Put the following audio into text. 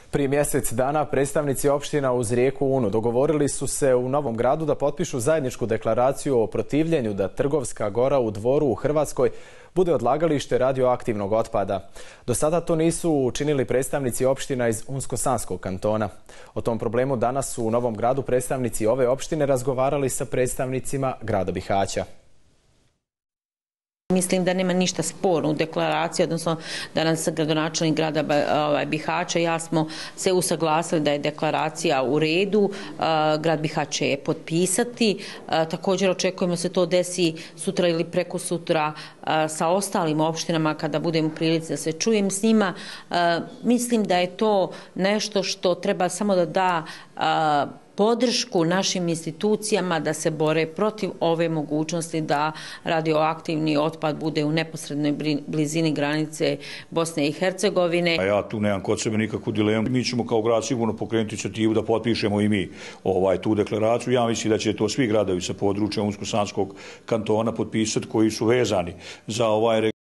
Prije mjesec dana predstavnici opština uz rijeku Unu dogovorili su se u Novom Gradu da potpišu zajedničku deklaraciju o protivljenju da Trgovska gora u Dvoru u Hrvatskoj bude odlagalište radioaktivnog otpada. Do sada to nisu učinili predstavnici opština iz Unsko-Sanskog kantona. O tom problemu danas su u Novom Gradu predstavnici ove opštine razgovarali sa predstavnicima grada Bihaća. Mislim da nema ništa sporno u deklaraciji, odnosno danas gradonačelnik grada Bihaća i ja smo se usaglasili da je deklaracija u redu, grad Bihać će je potpisati. Također očekujemo se to desi sutra ili preko sutra sa ostalim opštinama kada budemo u prilici da se čujem s njima. Mislim da je to nešto što treba samo da da podršku našim institucijama da se bore protiv ove mogućnosti da radioaktivni otpad bude u neposrednoj blizini granice Bosne i Hercegovine. Ja tu nemam kod sebe nikakvu dilemu. Mi ćemo kao grad sigurno pokrenuti inicijativu da potpišemo i mi tu deklaraciju. Ja mislim da će to svi gradovi sa područja Unsko-Sanskog kantona potpisati koji su vezani za ovaj